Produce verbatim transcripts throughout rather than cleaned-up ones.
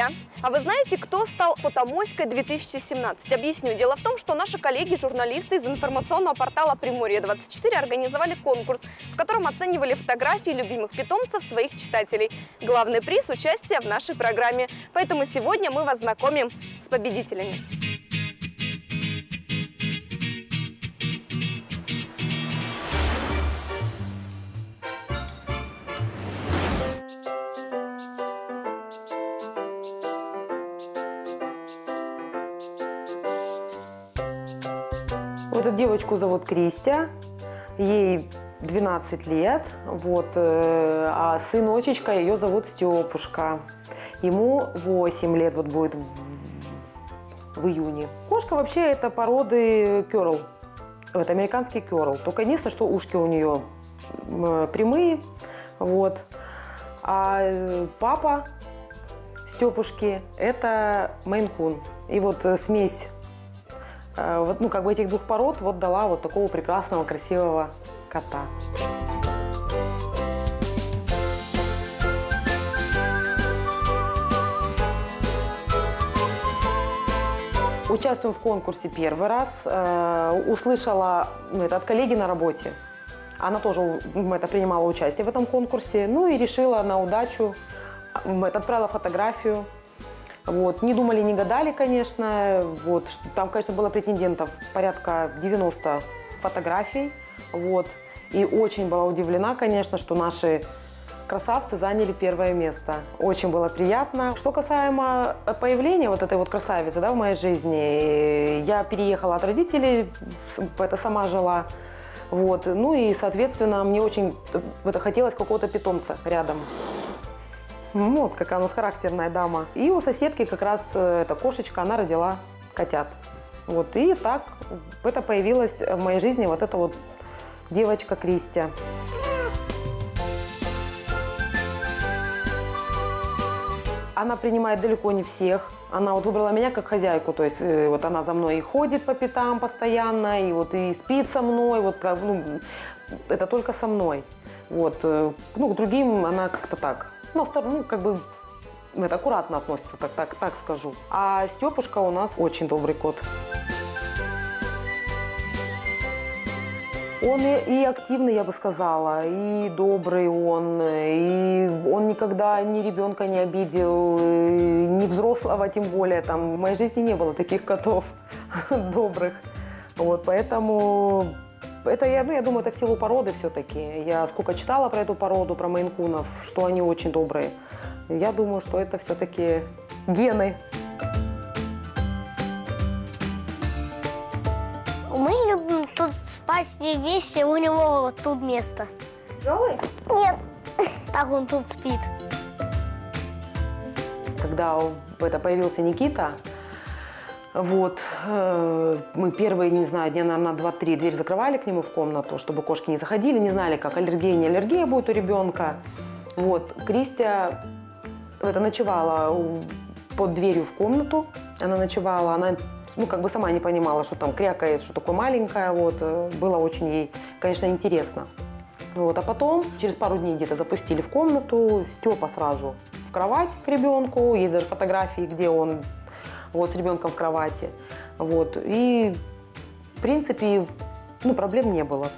друзья! А вы знаете, кто стал фотомоськой две тысячи семнадцать? Объясню. Дело в том, что наши коллеги-журналисты из информационного портала Приморье двадцать четыре организовали конкурс, в котором оценивали фотографии любимых питомцев своих читателей. Главный приз – участие в нашей программе. Поэтому сегодня мы вас знакомим с победителями. Вот эту девочку зовут Кристия, ей двенадцать лет, вот, а сыночечка ее зовут Степушка, ему восемь лет, вот будет в, в июне. Кошка вообще это породы керл, это американский керл, только единственное, что ушки у нее прямые, вот, а папа Степушки это мейн-кун, и вот смесь. Вот, ну, как бы этих двух пород вот дала вот такого прекрасного, красивого кота. Участвую в конкурсе первый раз. Э, услышала ну, это от коллеги на работе. Она тоже это, принимала участие в этом конкурсе. Ну и решила на удачу. Это, отправила фотографию. Вот. Не думали, не гадали, конечно. Вот. Там, конечно, было претендентов порядка девяноста фотографий. Вот. И очень была удивлена, конечно, что наши красавцы заняли первое место. Очень было приятно. Что касаемо появления вот этой вот красавицы, да, в моей жизни, я переехала от родителей, это сама жила. Вот. Ну и, соответственно, мне очень это, хотелось какого-то питомца рядом. Вот, какая у нас характерная дама. И у соседки как раз эта кошечка, она родила котят. Вот, и так это появилась в моей жизни вот эта вот девочка Кристия. Она принимает далеко не всех. Она вот выбрала меня как хозяйку, то есть вот она за мной и ходит по пятам постоянно, и вот и спит со мной, вот ну, это только со мной. Вот, ну, к другим она как-то так. Ну, ну, как бы, это аккуратно относится, так, так, так скажу. А Степушка у нас очень добрый кот. Он и, и активный, я бы сказала, и добрый он, и он никогда ни ребенка не обидел, ни взрослого тем более. Там в моей жизни не было таких котов добрых. Вот, поэтому... Это, я, ну, я думаю, это в силу породы все-таки. Я сколько читала про эту породу, про мейн-кунов, что они очень добрые. Я думаю, что это все-таки гены. Мы любим тут спать вместе, у него вот тут место. Голый? Нет, так он тут спит. Когда это появился Никита, вот, э, мы первые, не знаю, дня, наверное, два-три дверь закрывали к нему в комнату, чтобы кошки не заходили, не знали, как аллергия, не аллергия будет у ребенка. Вот, Кристия это, ночевала под дверью в комнату, она ночевала, она, ну, как бы сама не понимала, что там крякает, что такое маленькое, вот, было очень ей, конечно, интересно. Вот, а потом, через пару дней где-то запустили в комнату, Степа сразу в кровать к ребенку, есть даже фотографии, где он вот с ребенком в кровати, вот, и, в принципе, ну, проблем не было.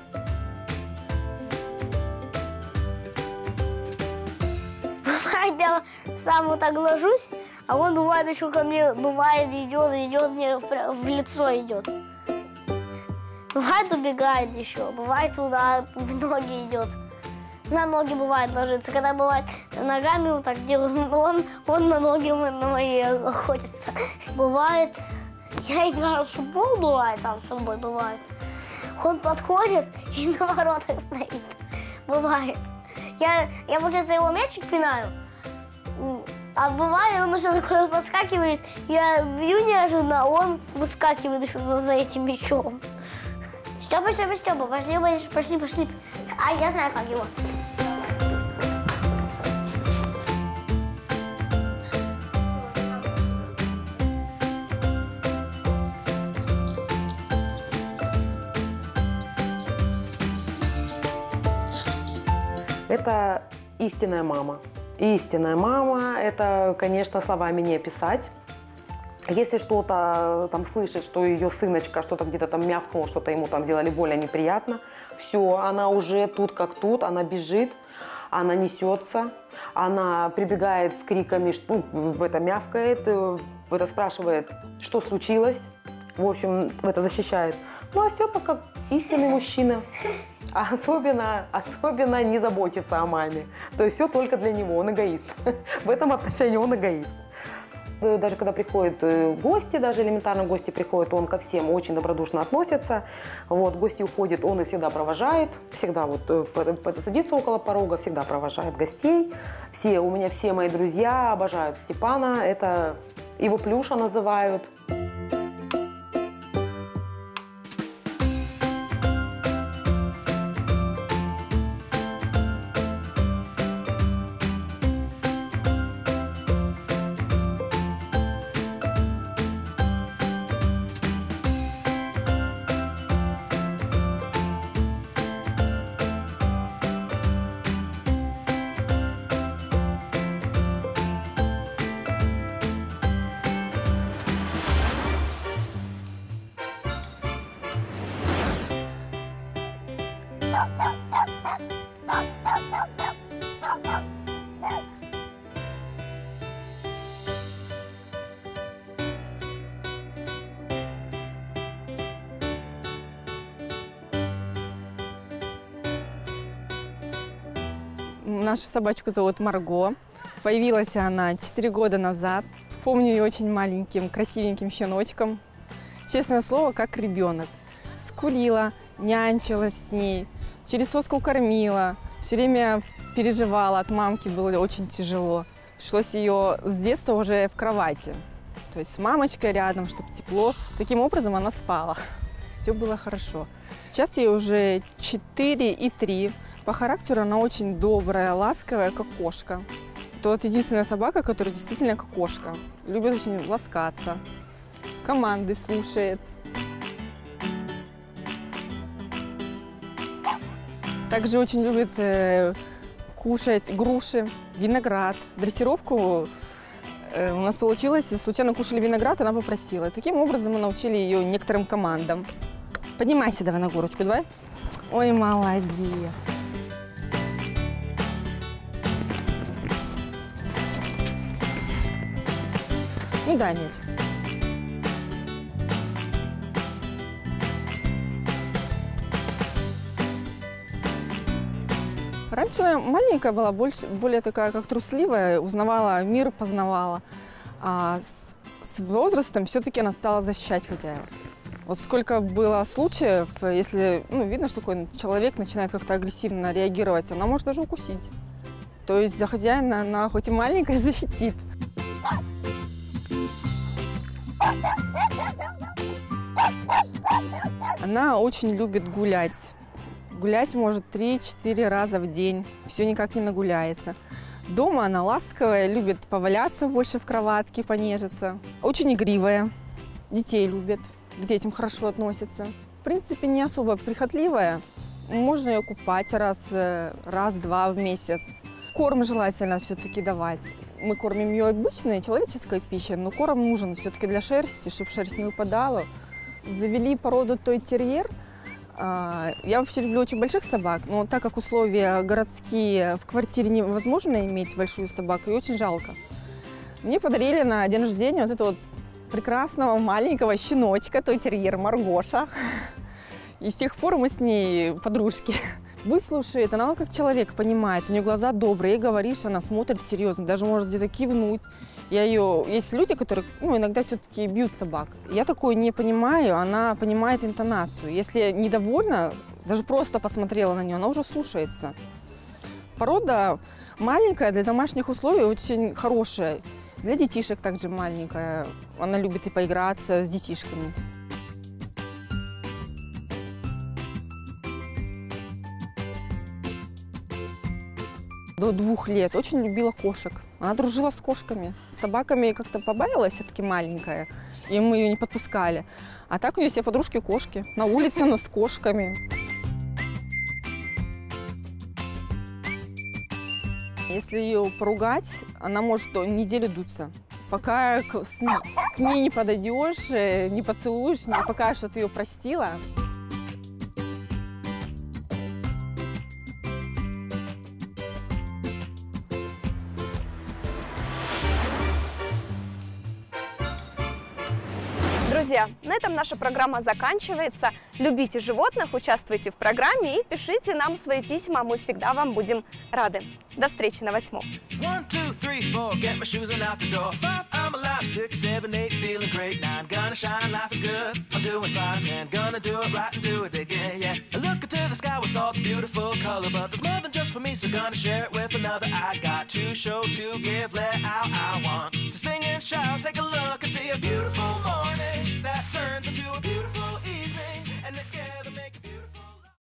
Бывает, я сам вот так ложусь, а он бывает еще ко мне, бывает, идет, идет, мне в лицо идет. Бывает, убегает еще, бывает, туда в ноги идет. На ноги бывает ложится, когда бывает ногами вот так делает, он, он на ноги на мои охотится. Бывает, я играю в футбол, бывает, там с собой бывает. Он подходит и на воротах стоит. Бывает. Я, я получается, его мячик пинаю, а бывает, он еще такой подскакивает, я бью неожиданно, а он выскакивает еще за, за этим мячом. Степа, Степа, Степа, пошли, пошли, пошли. А я знаю, как его. Это истинная мама. Истинная мама, это, конечно, словами не описать. Если что-то там слышит, что ее сыночка что-то где-то там мявкнул, что-то ему там сделали больно, неприятно, все, она уже тут как тут, она бежит, она несется, она прибегает с криками, что ну, это мявкает, это спрашивает, что случилось, в общем, это защищает. Ну а Степа как истинный мужчина, а особенно, особенно не заботится о маме. То есть все только для него, он эгоист. В этом отношении он эгоист. Даже когда приходят гости, даже элементарно гости приходят, он ко всем очень добродушно относится. Вот, гости уходят, он их всегда провожает, всегда вот садится около порога, всегда провожает гостей. Все, у меня все мои друзья обожают Степана, это его Плюша называют. Нашу собачку зовут Марго. Появилась она четыре года назад. Помню ее очень маленьким, красивеньким щеночком. Честное слово, как ребенок. Скулила, нянчилась с ней, через соску кормила. Все время переживала, от мамки было очень тяжело. Пришлось ее с детства уже в кровати. То есть с мамочкой рядом, чтобы тепло. Таким образом она спала. Все было хорошо. Сейчас ей уже четыре и три. По характеру она очень добрая, ласковая, как кошка. Это вот единственная собака, которая действительно как кошка. Любит очень ласкаться, команды слушает. Также очень любит э, кушать груши, виноград. Дрессировку э, у нас получилось, случайно кушали виноград, она попросила. Таким образом мы научили ее некоторым командам. Поднимайся давай на горочку, давай. Ой, молодец. Ну да, Мить. Раньше маленькая была, больше, более такая, как трусливая, узнавала мир, познавала. А с, с возрастом все-таки она стала защищать хозяев. Вот сколько было случаев, если ну, видно, что такой человек начинает как-то агрессивно реагировать, она может даже укусить. То есть за хозяина она хоть и маленькая защитит. Она очень любит гулять. Гулять может три-четыре раза в день. Все никак не нагуляется. Дома она ласковая, любит поваляться больше в кроватке, понежиться. Очень игривая. Детей любит. К детям хорошо относится. В принципе, не особо прихотливая. Можно ее купать раз, раз-два в месяц. Корм желательно все-таки давать. Мы кормим ее обычной человеческой пищей, но корм нужен все-таки для шерсти, чтобы шерсть не выпадала. Завели породу той-терьер. Я вообще люблю очень больших собак, но так как условия городские, в квартире невозможно иметь большую собаку, и очень жалко. Мне подарили на день рождения вот этого вот прекрасного маленького щеночка, той-терьер Маргоша. И с тех пор мы с ней подружки. Выслушает, она как человек понимает, у нее глаза добрые, ей говоришь, она смотрит серьезно, даже может где-то кивнуть. Я ее... Есть люди, которые ну, иногда все-таки бьют собак. Я такое не понимаю, она понимает интонацию. Если недовольна, даже просто посмотрела на нее, она уже слушается. Порода маленькая, для домашних условий очень хорошая. Для детишек также маленькая. Она любит и поиграться с детишками. До двух лет очень любила кошек. Она дружила с кошками. С собаками как-то побаилась, все-таки маленькая, и мы ее не подпускали. А так у нее все подружки кошки. На улице она с кошками. Если ее поругать, она может неделю дуться. Пока к, с ней, к ней не подойдешь, не поцелуешь, не покажешь, что ты ее простила. Друзья, на этом наша программа заканчивается. Любите животных, участвуйте в программе и пишите нам свои письма, мы всегда вам будем рады. До встречи на восьмом. One, two, three, four, get my shoes and out the door. Five, I'm alive. Six, seven, eight, feeling great. Nine, gonna shine, life is good. I'm doing fine. Ten, gonna do it right and do it again, yeah. I look into the sky with all its beautiful color, but there's more than just for me, so gonna share it with another. I got to show, to give, let out. I want to sing and shout. Take a look and see a beautiful